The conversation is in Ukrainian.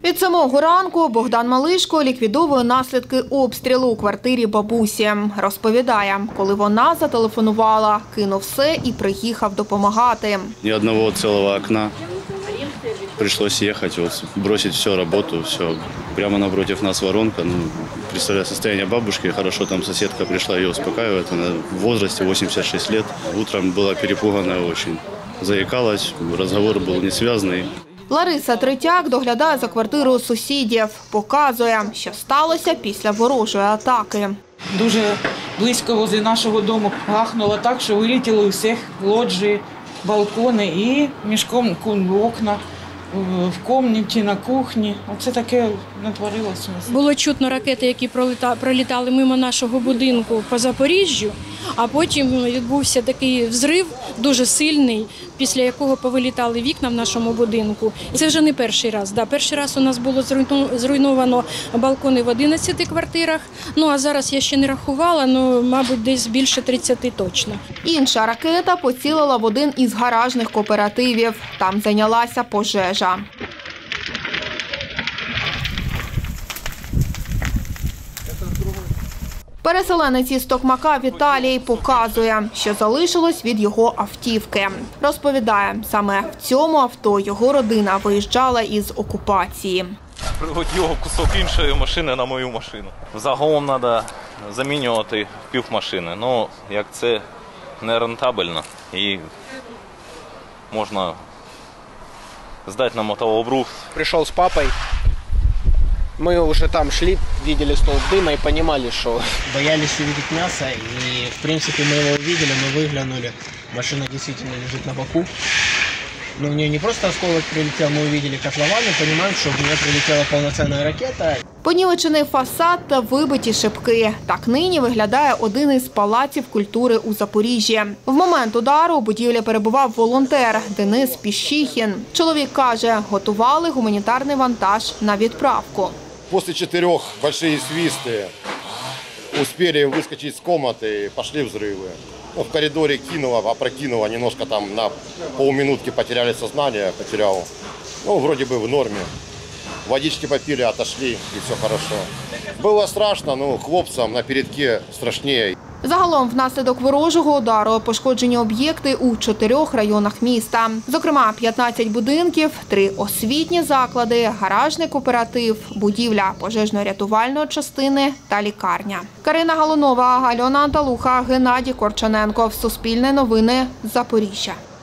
Від самого ранку Богдан Малишко ліквідовує наслідки обстрілу у квартирі бабусі. Розповідає, коли вона зателефонувала, кинув все і приїхав допомагати. Ні одного цілого окна. Пришлось ехать, бросить все, работу, все. Прямо напротив нас воронка. Представляю состояние бабушки. Хорошо, там соседка пришла ее успокаивать. Она в возрасте 86 лет. Утром была перепуганная очень. Заикалась, разговор был несвязный. Лариса Третяк доглядає за квартирою сусідів. Показує, що сталося після ворожої атаки. Дуже близько возле нашого дому гахнуло так, що вилетіли у всіх лоджії, балкони і мішком окна в кімнаті, на кухні. Оце таке натворилося. Було чутно ракети, які пролітали мимо нашого будинку по Запоріжжю, а потім відбувся такий взрив дуже сильний, після якого повилітали вікна в нашому будинку. Це вже не перший раз. Перший раз у нас було зруйновано балкони в 11 квартирах, а зараз я ще не рахувала, мабуть, десь більше 30 точно. Інша ракета поцілила в один із гаражних кооперативів. Там зайнялася пожежа. Переселенець із Токмака Віталій показує, що залишилось від його автівки. Розповідає, саме в цьому авто його родина виїжджала із окупації. Пригодів кусок іншої машини на мою машину. Загалом треба замінювати півмашини. Як це не рентабельно і можна здати на металлобрухт. Пришел с папой. Мы уже там шли, видели столб дыма и понимали, что боялись увидеть мясо. И, в принципе, мы его увидели, мы выглянули. Машина действительно лежит на боку. Но в нее не просто осколок прилетел, мы увидели котлован и понимаем, что в нее прилетела полноценная ракета. Понівечений фасад та вибиті шибки. Так нині виглядає один із палаців культури у Запоріжжі. В момент удару у будівлі перебував волонтер Денис Піщихін. Чоловік каже, готували гуманітарний вантаж на відправку. После 4 большие свисты успели выскочить из комнаты, пошли взрывы. В коридоре кинуло, опрокинуло, немножко там на полминутки потеряли сознание, потерял. Вроде бы в норме. Водички попили, отошли, и все хорошо. Было страшно, но хлопцам на передке страшнее. Загалом внаслідок ворожого удару пошкоджені об'єкти у 4 районах міста. Зокрема, 15 будинків, 3 освітні заклади, гаражний кооператив, будівля пожежно-рятувальної частини та лікарня. Карина Галунова, Альона Анталуха, Геннадій Корчененко. Суспільне новини. Запоріжжя.